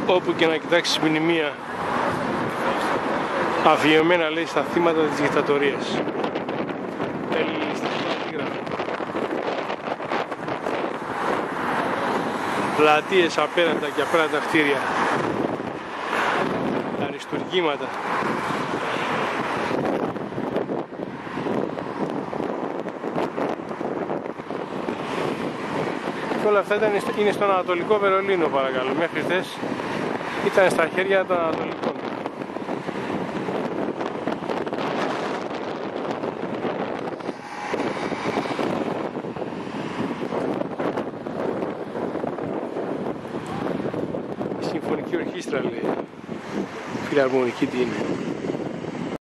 Όπου και να κοιτάξεις μνημεία αφιερωμένα, λέει, στα θύματα της δικτατορίας. Πλατείες απέραντα και απέραντα κτίρια, αριστουργήματα. Και όλα αυτά είναι στον Ανατολικό Βερολίνο, παρακαλώ. Μέχρι χθες ήταν στα χέρια των Ανατολικών. Η Συμφωνική Ορχήστρα, λέει. Φιλαρμονική τι είναι.